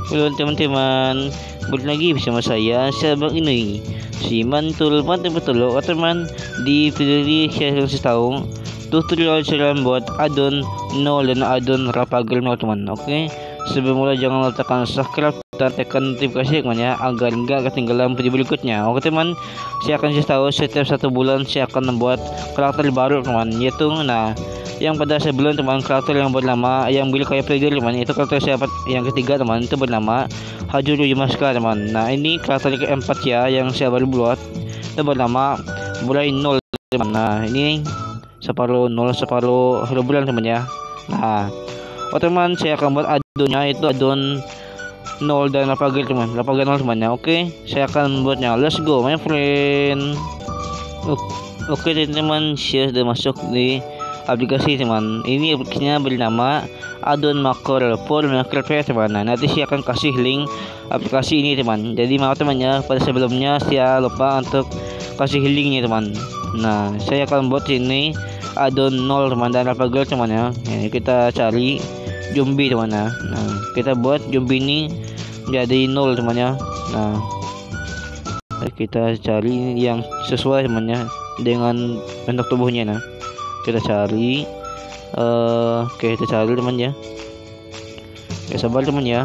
Halo teman-teman, balik lagi bersama saya Bang ini si mantul mantap betul loh teman. Di video ini saya kasih tahu tutorial cara buat addon 0 dan addon Rapagel 0 teman. Oke, sebelum mulai jangan lupa tekan subscribe dan tekan notifikasi teman ya, agar enggak ketinggalan video berikutnya. Oke teman, saya akan kasih tahu setiap 1 bulan saya akan membuat karakter baru teman, yaitu yang pada sebelum teman, karakter yang bernama yang beli kayak player teman, itu karakter saya yang ketiga teman, itu bernama Hajuru Yamaska teman. Nah ini karakter keempat ya yang saya baru buat, itu bernama Bulan 0 teman. Nah ini separuh 0 separuh bulan teman ya. Nah teman, saya akan buat addonnya, itu addon 0 dan Rapagel teman, Rapagel 0 teman ya. Oke, saya akan membuatnya, let's go my friend. Oke teman, saya sudah masuk di aplikasi teman. Ini aplikasinya bernama addon Macro for Minecraft teman. Nah, nanti saya akan kasih link aplikasi ini teman. Jadi maaf temannya, pada sebelumnya saya lupa untuk kasih linknya teman. Nah saya akan buat ini addon 0 teman dan Rapagel teman ya. Ini kita cari zombie teman ya. Nah kita buat zombie ini jadi 0 teman ya. Nah kita cari yang sesuai temannya dengan bentuk tubuhnya. Nah kita cari oke, kita cari teman ya. Oke, sabar teman ya.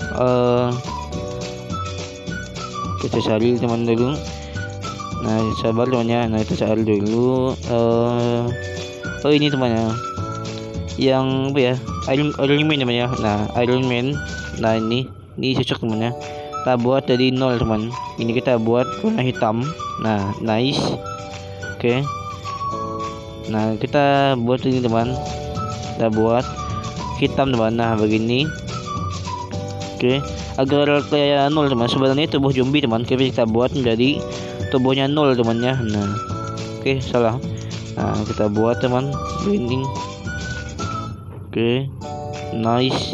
Kita cari teman dulu. Nah sabar teman ya. Nah kita cari dulu. Oh ini teman ya, yang apa ya, Iron Man teman ya. Nah Iron Man, nah ini cocok teman ya. Kita buat dari 0 teman. Ini kita buat warna hitam. Nah nice. Oke, nah kita buat ini teman, kita buat hitam teman. Nah begini. Oke, agar kayak 0 teman, sebenarnya tubuh zombie teman, kita buat menjadi tubuhnya 0 teman ya. Nah oke, salah. Nah kita buat teman begini. Oke nice.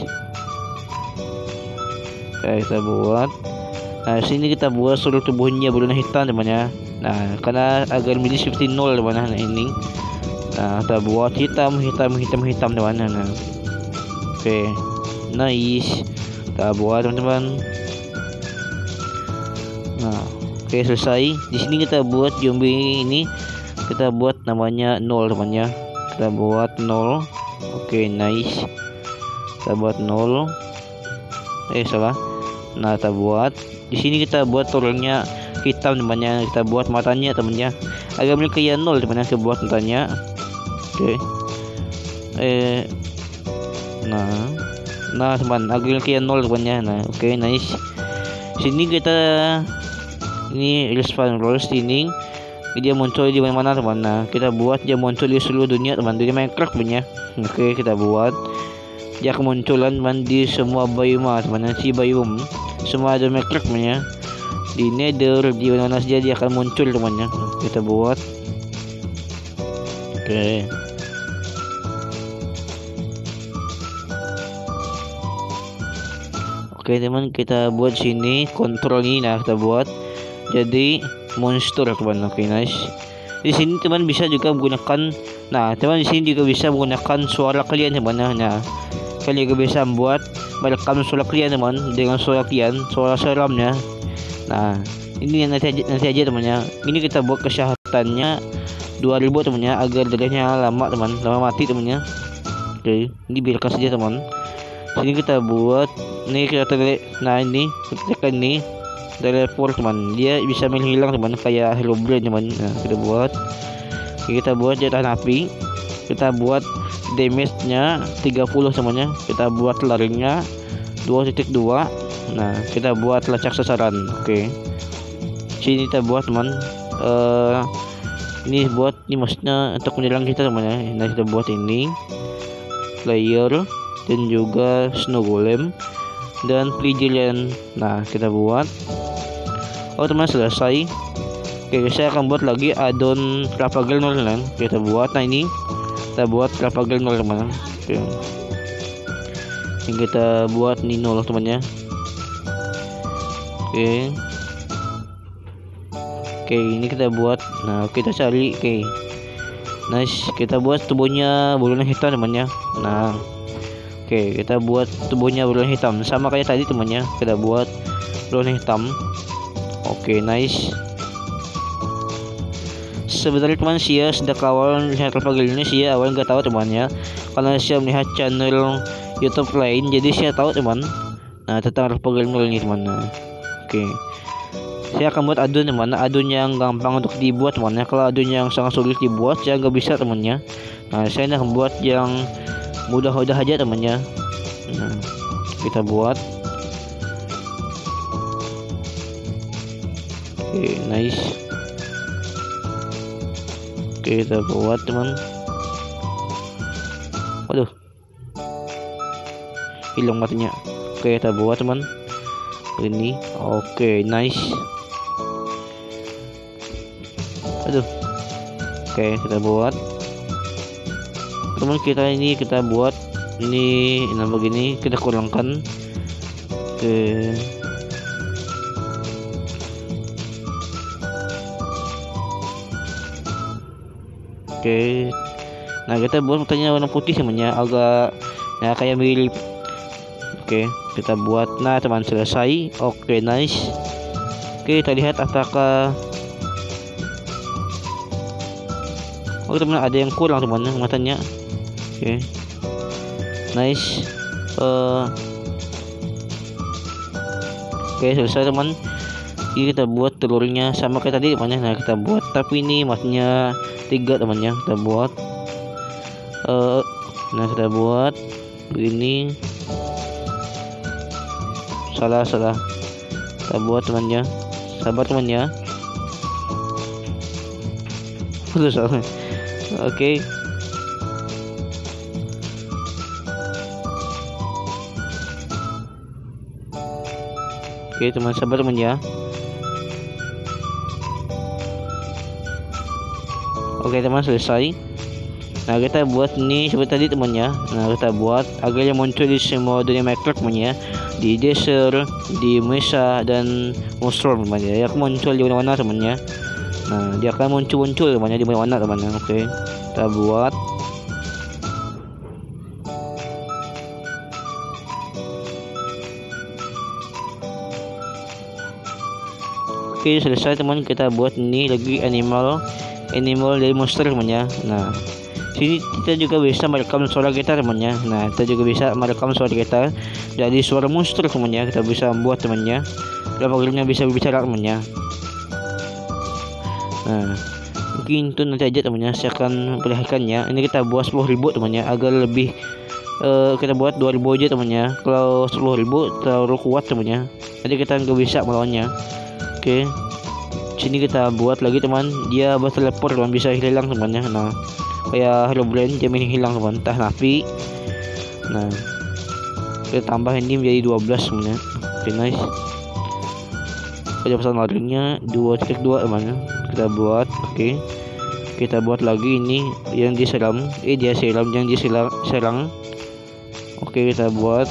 Oke, kita buat. Nah sini kita buat seluruh tubuhnya berwarna hitam teman ya. Nah karena agar menjadi seperti 0 teman. Nah ini, nah kita buat hitam teman. Nah oke nice, kita buat teman-teman. Nah oke selesai. Di sini kita buat zombie ini, kita buat namanya 0 teman ya. Kita buat 0. Oke nice, kita buat 0. Salah. Nah kita buat di sini, kita buat turunnya hitam temannya. Kita buat matanya temannya agar mereka kayak 0 temannya. Kita buat matanya. Oke. Nah teman, agar kayak 0 temannya. Nah oke nice. Sini kita ini respawn rules ini, dia muncul di mana-mana teman. Nah kita buat dia muncul di seluruh dunia teman, di Minecraft punya. Oke, kita buat dia kemunculan teman di semua biome teman. Si biome semua ada Minecraft punya, di Nether, di mana saja dia akan muncul temannya. Kita buat. Oke. Oke teman, kita buat sini kontrol ini. Nah kita buat jadi monster teman. Oke nice. Di sini teman bisa juga menggunakan, nah teman di sini juga bisa menggunakan suara kalian teman. Nah kalian juga bisa membuat merekam suara kalian teman, dengan suara kalian, suara seramnya. Nah ini nanti aja temannya. Ini kita buat kesehatannya 2000 temannya, agar darahnya lama mati temannya. Oke, ini biarkan saja teman. Sini kita buat ini, kita nah ini kita ini teleport teman, dia bisa menghilang teman kayak Herobrine teman. Nah kita buat dia tahan api. Kita buat damage-nya 30 temannya. Kita buat larinya 2.2. Nah kita buat lacak sasaran. Oke, sini kita buat teman. Ini buat ini maksudnya untuk menyerang kita temannya. Nah kita buat ini player dan juga snow golem dan Pligilian. Nah kita buat. Teman selesai. Oke, saya akan buat lagi addon Rapagel 0 teman. Kita buat. Nah ini kita buat Rapagel 0 teman. Oke, ini kita buat ini 0 temannya. Oke, ini kita buat. Nah kita cari. Oke nice, kita buat tubuhnya berwarna hitam temannya. Nah Oke, kita buat tubuhnya berwarna hitam sama kayak tadi temannya. Kita buat berwarna hitam. Oke, nice. Sebenarnya teman Sia sejak awal melihat Alpha Girl ini, Sia awal nggak tahu temannya, karena Sia melihat channel YouTube lain, jadi Sia tahu teman. Nah, tentang Alpha Girl ini teman. Nah, oke. Saya akan buat adun teman, adun yang gampang untuk dibuat temannya. Kalau adun yang sangat sulit dibuat, saya nggak bisa temannya. Nah, saya akan buat yang mudah-mudah aja temannya. Nah, kita buat. Oke, nice. Oke, kita buat teman. Waduh, hilang matinya. Oke, kita buat teman. Ini, oke, nice. Aduh, oke, kita buat. Teman kita ini kita buat ini, nah begini kita kurangkan. Oke. Oke, nah kita buat matanya warna putih semuanya, agak ya kayak mirip. Oke, kita buat. Nah teman, selesai. Oke, nice. Oke, kita lihat apakah teman ada yang kurang teman matanya. Oke, nice. Oke, selesai teman. Ini kita buat telurnya sama kayak tadi temannya. Nah kita buat, tapi ini matnya 3 temannya. Kita buat nah kita buat begini. Salah kita buat temannya. Sabar temannya. Salah. Oke. Oke teman, sabar teman ya. Oke teman, selesai. Nah kita buat ini seperti tadi temannya. Nah kita buat agar yang muncul di semua dunia Minecraft temannya, di desert, di mesa dan mushroom temannya. Ya muncul di mana-mana temannya. Nah dia akan muncul temannya di mana-mana temannya. Oke, kita buat. Oke, selesai teman. Kita buat ini lagi animal dari monster temannya. Nah sini kita juga bisa merekam suara kita temannya. Nah kita juga bisa merekam suara kita dari suara monster temannya. Kita bisa membuat temannya, akhirnya bisa berbicara temannya. Nah mungkin itu nanti aja temannya, saya akan perlihatkannya. Ini kita buat 10.000 temannya, agar lebih kita buat 2.000 aja temannya. Kalau 10.000 terlalu kuat temannya, jadi kita nggak bisa melawannya. Oke, sini kita buat lagi teman, dia berteleport teman, bisa hilang temannya. Nah kayak Herobrine, dia hilang teman, entah napi. Nah kita tambah ini menjadi 12 temannya. Oke, nice. Kecepatan larinya 2.2 temannya. Kita buat. Oke, kita buat lagi ini yang diserang, dia serang yang serang. Oke, kita buat.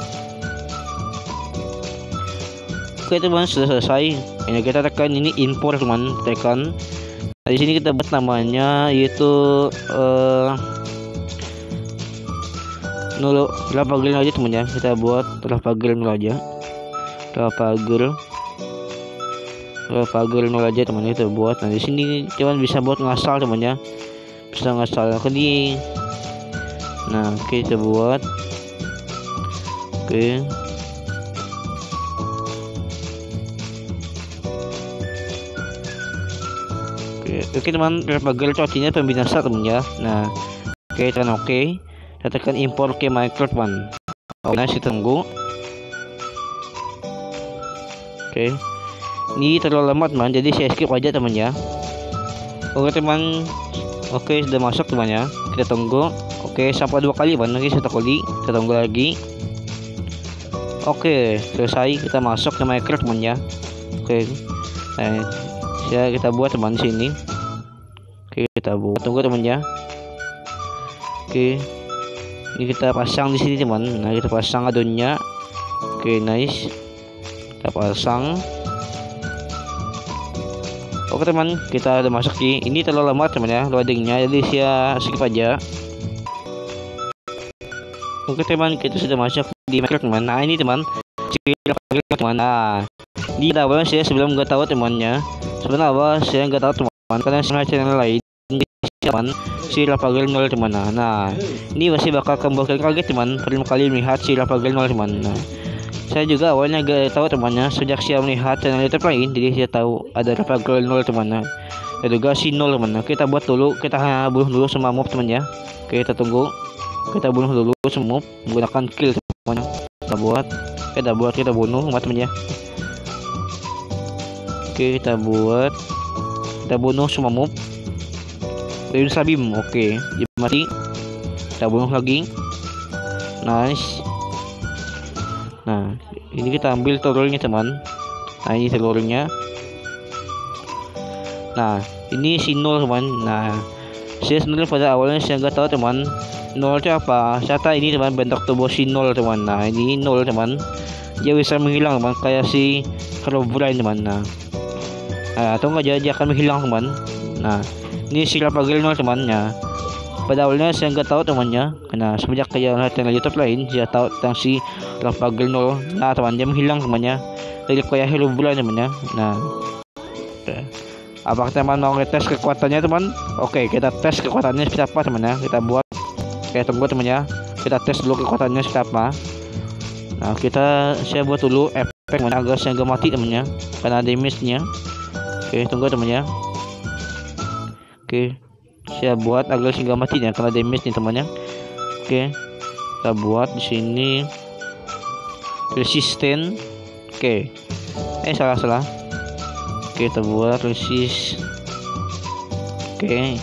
Oke teman, sudah selesai. Ini kita tekan ini import teman, tekan. Nah, di sini kita buat namanya yaitu Lava Girl aja teman ya. Kita buat Lava Girl aja. Lava Girl aja teman, itu buat. Nah di sini teman bisa buat ngasal teman ya, bisa ngasal ke di. Nah oke, kita buat. Oke, oke teman, Lava Girl artinya pembinasa teman ya. Nah oke, tekan oke. Kita tekan import ke Minecraft teman. Oke, nah kita tunggu. Oke, ini terlalu lama teman, jadi saya skip aja teman ya. Oke teman, oke sudah masuk teman ya. Kita tunggu. Oke, sampai 2 kali teman, lagi 1 kali. Kita tunggu lagi. Oke, selesai. Kita masuk ke Minecraft teman ya. Oke, nah kita buat teman sini. Oke, kita buat, tunggu teman ya. Oke, ini kita pasang di sini teman. Nah kita pasang adonnya. Oke, nice. Kita pasang. Oke teman, kita udah masuk di ini. Terlalu lama teman ya loadingnya, jadi saya skip aja. Oke teman, kita sudah masuk di Minecraft teman. Nah ini teman, teman. Nah, di awal saya sebelum nggak tahu temannya, sebenarnya awal saya nggak tahu teman, karena saya channel lain teman si Rafael 0 teman. Nah, ini masih bakal kembali kaget teman, pertama kali melihat si Rafael 0 teman. Nah, saya juga awalnya gak tahu temannya, sejak saya melihat channel YouTube lain, jadi saya tahu ada Rafael 0 teman. Nah, dan juga si 0 teman. Kita buat dulu, kita bunuh dulu semua mob teman ya. Oke, kita tunggu. Kita bunuh dulu semua mob menggunakan kill teman. Kita bunuh teman ya. Oke, kita bunuh semua mob. Ini Sabim, oke, dia mati. Kita bunuh lagi. Nice. Nah, ini kita ambil telurnya teman. Nah, ini telurnya. Nah, ini si 0 teman. Nah, saya sebenarnya pada awalnya saya nggak tahu teman, 0 itu apa. Ternyata ini teman bentuk tubuh si 0 teman. Nah, ini 0 teman. Dia bisa menghilang teman, kayak si Herobrine teman. Nah, atau enggak dia akan menghilang teman. Nah, ini si Rafael 0 temannya. Pada awalnya saya nggak tahu temannya, karena semenjak saya lihat channel YouTube lain, saya tahu tentang si Rafael 0. Nah teman, dia menghilang temannya, jadi kayak Herobrine temannya. Nah, apakah teman mau ngetes kekuatannya teman? Oke, kita tes kekuatannya seperti apa temannya. Kita buat, kayak tunggu temannya, kita tes dulu kekuatannya seperti apa. Nah, saya buat dulu efek temannya agar saya nggak mati temannya, karena damage-nya. Oke, tunggu temannya. Oke, saya buat agar singgah mati ya, karena damage nih temannya. Oke, kita buat di sini resisten. Oke, salah. Oke, kita buat resist. Oke,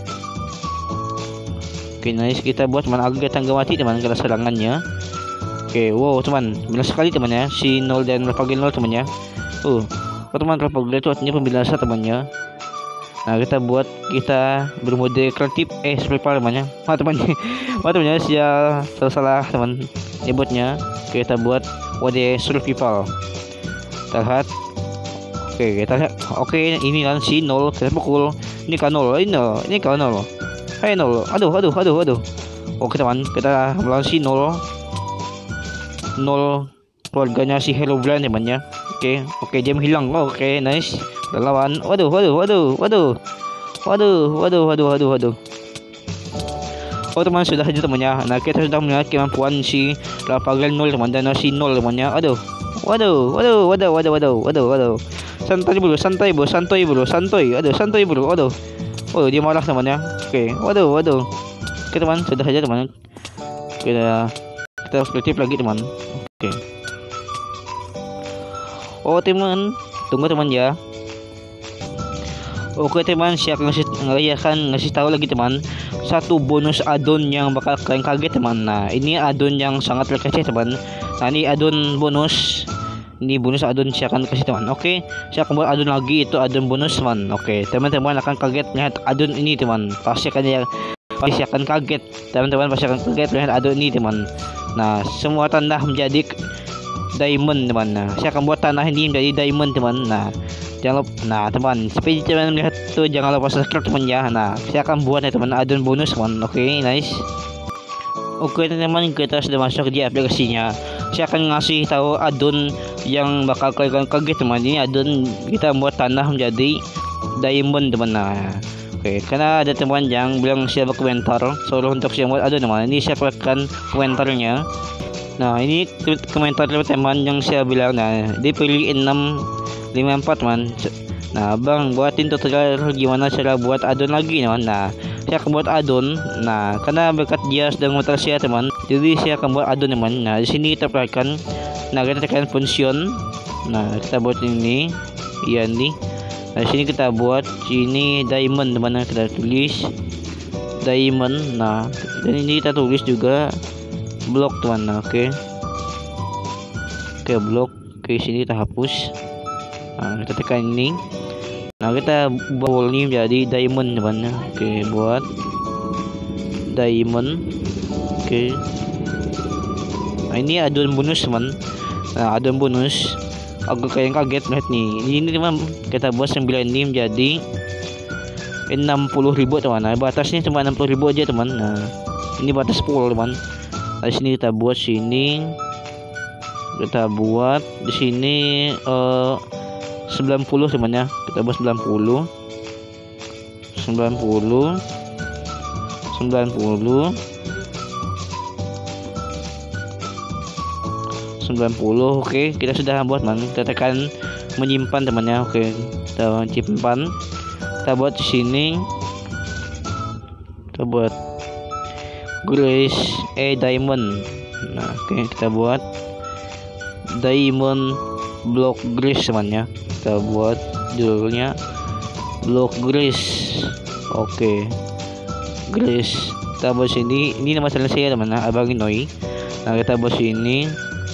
nice. Kita buat teman agar kita nggak mati teman karena serangannya. Oke, wow teman, benar sekali temannya si 0 dan Rafael 0 temannya. Teman Rafael itu artinya pembinasa temannya. Nah, kita bermode kreatif survival namanya. Temannya saya salah teman nyebutnya. Oke, kita buat mode survival. Kita lihat. Oke, kita lihat. Oke, ini kan si 0, kita pukul. Ini kan 0. Ini kan 0. Hai 0. Aduh. Oke, teman, kita melawan si 0. 0 keluarganya si Herobrine temannya. Oke, dia menghilang. Oke, nice. Lawan. Waduh. Teman, sudah aja temannya. Nah, kita sudah melihat kemampuan si Rafael 0 teman dan si 0 temannya. Waduh. Santai bro. Aduh, santai bro. Waduh, dia marah temannya. Oke, waduh. Oke, teman, sudah aja teman. Kita kreatif lagi teman. Oke. Teman, tunggu teman ya. Oke teman, saya akan ngasih tahu lagi teman, satu bonus addon yang bakal kalian kaget teman. Nah, ini addon yang sangat receh teman. Nah, ini addon bonus. Ini bonus addon saya akan kasih teman. Oke, saya akan buat addon lagi, itu addon bonus teman. Oke, teman-teman akan kaget melihat addon ini teman. Pasti akan kaget. Teman-teman pasti akan kaget melihat addon ini teman. Nah, semua tanah menjadi diamond teman. Nah, saya akan buat tanah ini menjadi diamond teman. Nah, jangan lupa. Nah teman, seperti teman melihat tuh, jangan lupa subscribe teman ya. Nah, saya akan buat ya teman addon bonus teman. Oke, nice. Oke teman, kita sudah masuk di aplikasinya. Saya akan ngasih tahu addon yang bakal kalian kaget teman. Ini addon kita buat tanah menjadi diamond teman. Nah, oke, karena ada teman yang bilang saya berkomentar soal untuk saya buat addon teman. Ini saya keluarkan komentarnya. Nah, ini komentar teman yang saya bilang. Nah, dipilih 654 teman. Nah, bang, buatin tutorial gimana cara buat addon lagi teman. Nah, saya akan buat addon. Nah, karena berkat dia sedang memutar saya teman, jadi saya akan buat addon teman. Nah, di sini kita perhatikan. Nah, kita tekan function. Nah, kita buat ini. Iya nih. Nah, di sini kita buat sini diamond teman. Kita tulis diamond. Nah, dan ini kita tulis juga blok teman. Nah, oke, blok. Oke, sini kita hapus. Nah, kita tekan ini. Nah, kita buat ini menjadi diamond teman. Oke, buat diamond. Oke. Nah, ini addon bonus teman. Nah, addon bonus agak kayak kaget melihat nih. Ini teman, kita buat 9 ini menjadi 60.000 teman. Nah, batasnya cuma 60.000 aja teman. Nah, ini batas full teman. Di sini kita buat sini, kita buat di sini 90 temannya, kita buat 90 oke, kita sudah buat man. Kita tekan menyimpan temannya, oke, kita simpan. Kita buat di sini, kita buat grace diamond. Nah, oke, kita buat diamond block grace temannya. Kita buat judulnya block grace. Oke, grace. Kita buat sini. Ini nama channel saya teman, Abang Inoy. Nah, kita buat sini.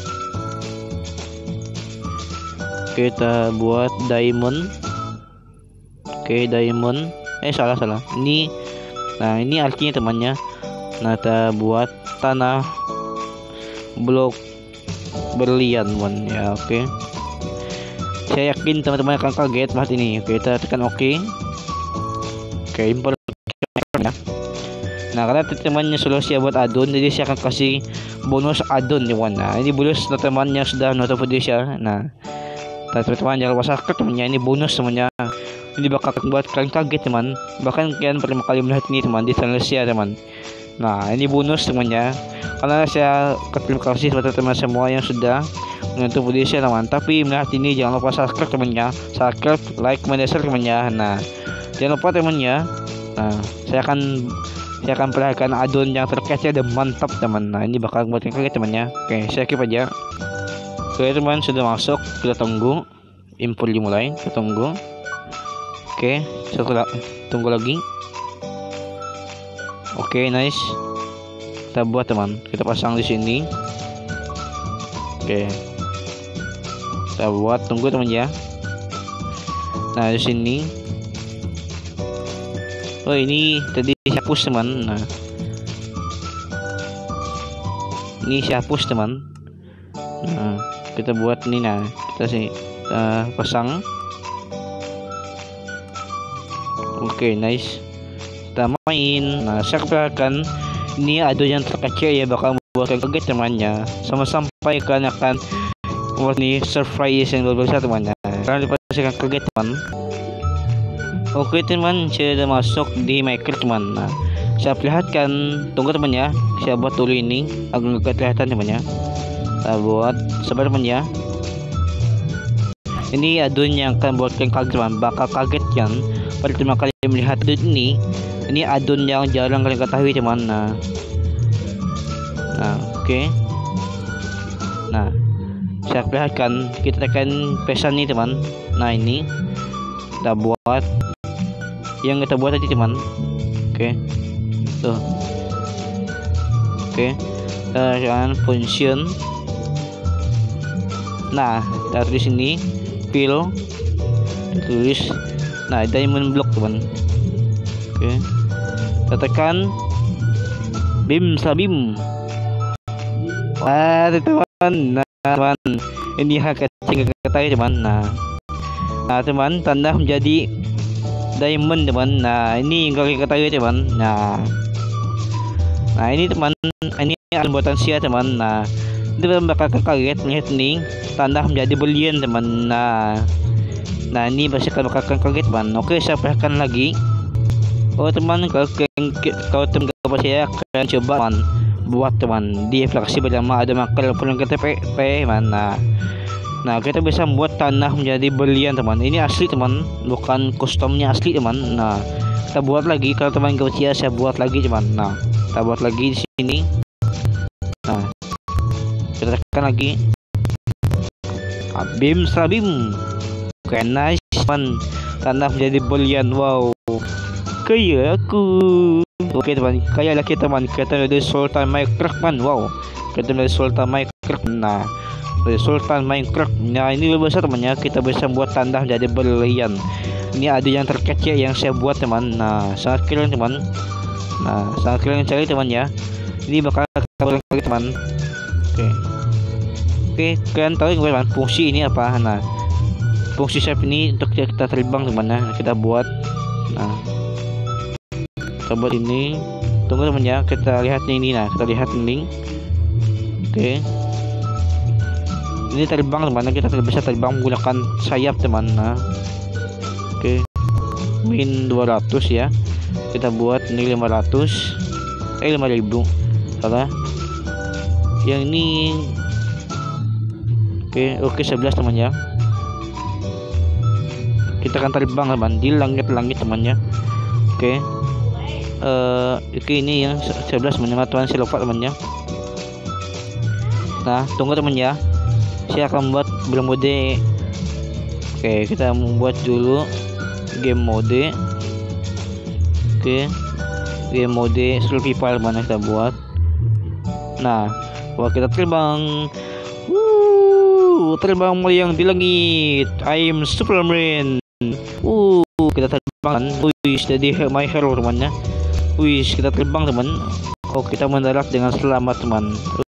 Kita buat diamond. Oke, diamond. Salah. Ini, nah ini artinya temannya. Nah, kita buat tanah blok berlian one ya. Oke, saya yakin teman-teman akan kaget bahas ini. Oke, kita tekan oke. Oke, import ya. Nah, karena teman-temannya sudah siap buat addon, jadi saya akan kasih bonus addon ya one. Nah, ini bonus teman-temannya sudah nonton video saya. Nah, teman-teman jangan lupa subscribe temannya, ini bonus temannya. Ini bakal buat kalian kaget teman, bahkan kalian pertama kali melihat ini teman di channel saya teman. Nah, ini bonus temannya, karena saya terima kasih kepada teman semua yang sudah menonton video saya teman. Tapi melihat ini jangan lupa subscribe temannya, subscribe, like, comment, share temannya. Nah, jangan lupa temannya. Nah, saya akan perlihatkan addon yang terkece dan mantap teman. Nah, ini bakal buat kalian kaget temannya. Oke, saya skip aja. Oke teman, sudah masuk, kita tunggu import dimulai, kita tunggu. Oke, tunggu lagi. Oke, nice. Kita buat teman, kita pasang di sini. Oke, kita buat, tunggu teman ya. Nah, di sini. Oh, ini tadi saya hapus teman. Nah, ini saya hapus teman. Nah, kita buat ini. Nah, kita pasang. Oke, nice. Kita main. Nah, saya perhatikan ini ada yang terkecil ya, bakal membuat kaget temannya. Sampai kalian akan buat nih surprise yang luar biasa temannya. Kalian pasti akan kaget teman. Oke teman, saya sudah masuk di Maker teman. Nah, saya perlihatkan, tunggu teman ya. Saya buat dulu ini agar nggak kelihatan temannya. Kita buat sabar teman ya. Ini addon yang akan buat kalian kaget teman, bakal kaget kan pertama kali melihat addon ini. Ini addon yang jarang kalian ketahui teman. Nah, oke. Nah, saya perlihatkan, kita tekan pesan nih teman. Nah, ini kita buat yang kita buat tadi teman. Oke, tuh. Oke, kita function. Nah, kita tulis ini fill, tulis. Nah, diamond block teman. Oke, kita tekan bim sabim. Wah teman, nah teman, ini hak kecil ketahui teman. Nah teman, tanda menjadi diamond teman. Nah, ini yang kalian ketahui teman. Nah ini teman, ini buatan sia teman. Nah, itu bakal kaget melihat ini tanda menjadi berlian teman. Nah ini pasti bakal kaget teman. Oke, saya perhatikan lagi. Oh teman, kalau teman saya kalian coba teman buat teman di aplikasi bernama ada makal pulang KTP teman. Nah kita bisa membuat tanah menjadi berlian teman. Ini asli teman, bukan customnya, asli teman. Nah, kita buat lagi, kalau teman gak percaya saya buat lagi teman. Nah, kita buat lagi di sini. Nah, kita tekan lagi bim sabim. Oke, nice teman, tanah menjadi berlian. Wow, kaya aku. Oke teman, kaya lagi teman. Kita dari Sultan Minecraft man. Wow, kita dari Sultan Minecraft. Nah, dari Sultan Minecraft. Nah, ini luar biasa temannya, kita bisa buat tanda menjadi berlian. Ini ada yang terkecil yang saya buat teman. Nah, sangat keren teman. Nah, sangat keren cari teman ya. Ini bakal kita teman. Oke, kalian tahu teman fungsi ini apa? Nah, fungsi shape ini untuk kita terbang teman. Nah, kita buat. Nah, kita buat ini. Tunggu teman ya, kita lihat ini. Nah, kita lihat ini. Oke. Ini terbang teman, kita bisa terbang menggunakan sayap teman. Nah, oke. Min 200 ya. Kita buat ini 500. 5.000. Salah. Yang ini oke 11 teman ya. Kita akan terbang teman di langit-langit temannya. Oke. Ini yang 11 teman-teman, saya lupa temannya. Nah, tunggu teman ya. Saya akan membuat belum mode. Oke, kita membuat dulu game mode. Oke. Game mode survival mana kita buat. Nah, kita terbang. Terbang melayang di langit. I'm Superman. Kita terbang. Jadi my hero temannya. Kita terbang teman. Kita mendarat dengan selamat teman.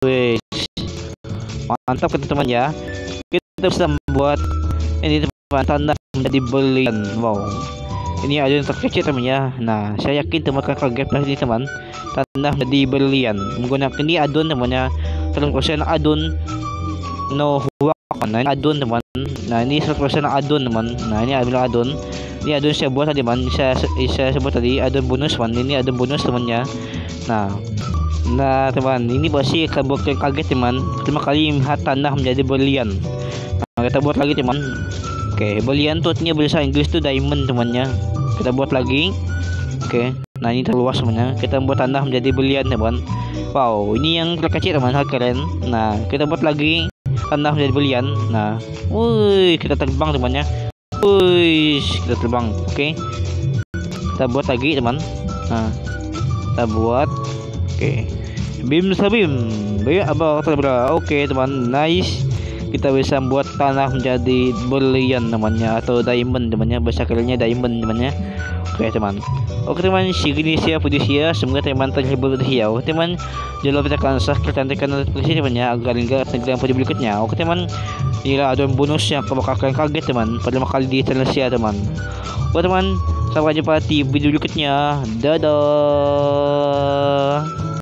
Mantap teman ya. Kita bisa membuat ini teman, tanda menjadi belian. Wow, ini ada yang terkecil teman ya. Nah, saya yakin teman akan kaget ini teman. Tanda menjadi belian menggunakan ini addon temannya. 100% addon no huak. Nah, ini addon teman. Nah, ini 100% addon teman. Nah, ini adalah addon. Ini addon saya buat tadi teman. Saya sebut tadi addon bonus teman. Ini addon bonus temannya. Nah teman, ini pasti akan kaget teman. Terima kali melihat tanah menjadi berlian. Nah, kita buat lagi teman. Oke, berlian tuh artinya bahasa Inggris tuh diamond temannya. Kita buat lagi. Oke, nah ini terluas temannya. Kita buat tanah menjadi berlian teman. Wow, ini yang terkecil teman, keren. Nah, kita buat lagi tanah menjadi berlian. Nah, kita terbang temannya. Kita terbang. Oke, kita buat lagi teman. Nah, kita buat. Oke, bim sabim, oke teman, nice. Kita bisa buat tanah menjadi berlian namanya, atau diamond temannya, bahasa kerennya diamond temannya. Oke teman. Segini siap video saya. Semoga teman terhibur dari saya. Teman, jangan lupa tekan subscribe dan tekan notifikasi temannya agar enggak ketinggalan video berikutnya. Oke teman, inilah ada bonus yang bakal kalian kaget teman pertama kali di channel saya teman. Oke teman, sampai jumpa di video berikutnya. Dadah.